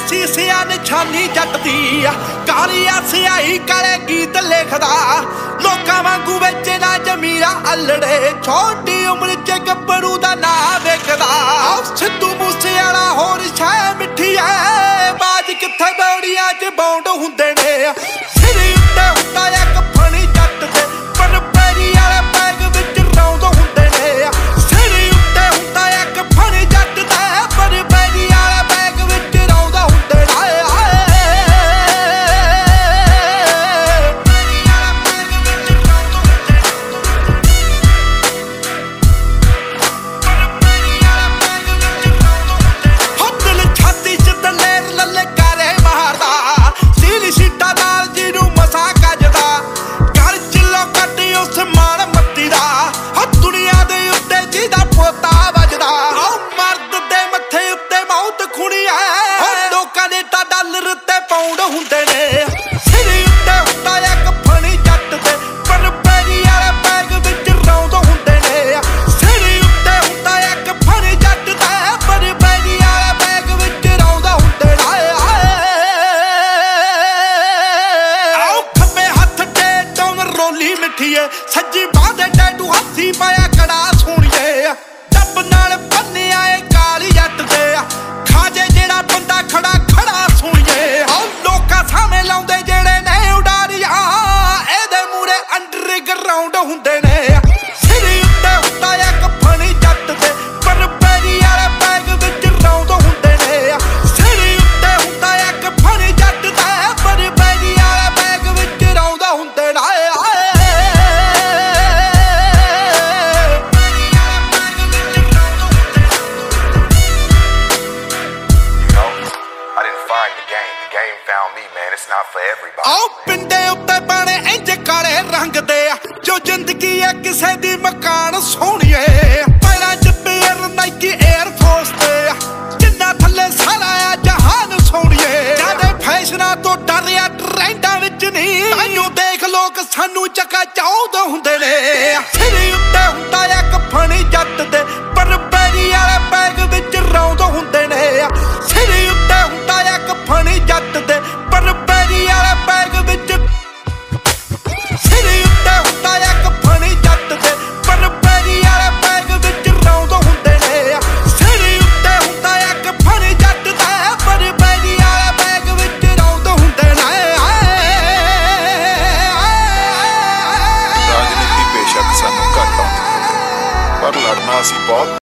सीसिया निशानी जट दी कालिया सियाही काले गीत लिखदा लोकां वांगू बेचदा जमीरा अल्लड़े छोटी उम्र च गब्बरू दा नाम विकदा सिद्धू मूसेवाला होर शै मिठी है बाज कित्थे बौड़ियां च बौंड हुंदे ने सिरी उत्ते हुंदा इक फणी जट ते पर पैरी वाले बैग विच रौंद हुंदे ने सिरी उत्ते हुंदा इक फणी जट ते पर पैरी वाले बैग विच रौंद हुंदे ने पौंड हुंदे ने सिरी उत्ते हुंदा इक फणी जट ते पर पैरी वाले बैग विच रौंद हुंदे ने सिरी उत्ते हुंदा इक फणी जट ते पर पैरी वाले बैग विच रौंद हुंदे ने आओ खब्बे हत्थ ते टोन रोली मिठीए सज्जी बांह ते टैटू हत्थी पाया कड़ा सोहणीए टप नाल बन्निया ए काली जट ते खाजे जेड़ा बंदा खड़ा खड़ा सोहणीए सामे लाउंदे जेड़े ने उडारियां एदे मूरे अंडरग्राउंड हुंदे ने सिरी उत्ते हुंदा इक फणी जट ते पर पैरी वाले बैग विच रौंद हुंदे ने सिरी उत्ते हुंदा इक फणी जट ते पर पैरी वाले बैग विच रौंद हुंदे ने Found me, man. It's not for everybody. आओ पिंडे उत्ते पाने इंज काले रंग दे जो जिंदगी है किसे दी मकान सोहणीए पैरां च पेयर नाइकी एयर फोर्स ते जिन्ना थल्ले सारा जहान सोहणीए जादे फैशनां तो डरिया ट्रेंडां विच नहीं ताइयों देख लोग सानू चका चाउंद हुंदे ने सिरी उत्ते हुंदा इक फणी जट ते पर पैरी वाले बैग विच रौंद हुंदे ने सिरी उत्ते हुंदा इक फणी जट ते पर पैरी वाले बैग विच सिरी उत्ते हुंदा इक फणी जट ते पर पैरी वाले बैग विच रौंद हुंदे ने सिरी उत्ते हुंदा इक फणी जट ते पर पैरी वाले बैग विच रौंद हुंदे ने राजनीति बेशक सानू घट आउंदी पर लड़ना असीं बहुत